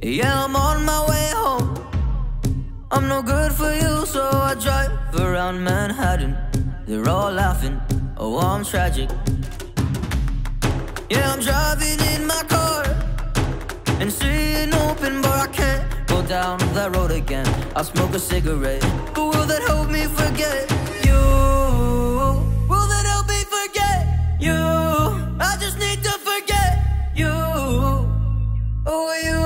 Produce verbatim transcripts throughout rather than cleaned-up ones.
Yeah, I'm on my way home. I'm no good for you, so I drive around Manhattan. They're all laughing, oh, I'm tragic. Yeah, I'm driving in my car and seeing open, but I can't go down that road again. I'll smoke a cigarette, but will that help me forget you? Will that help me forget you? I just need to forget you. Oh, you.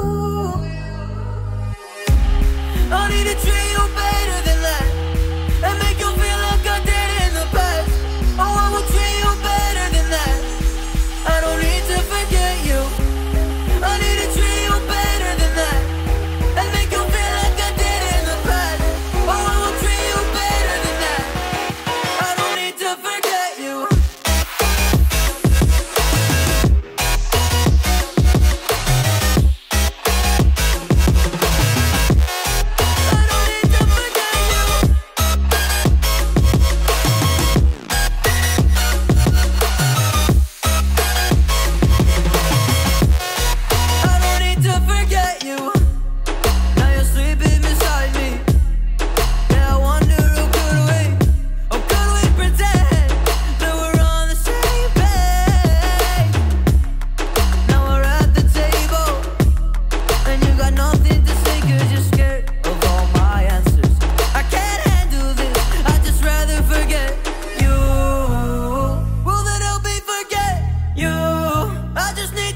I need to treat you better than that and make you feel like I did in the past. Oh, I will treat you better than that. I don't need to forget you. I need to treat you better than that and make you feel like I did in the past. Oh, I will treat you better than that. I don't need to forget you. I just need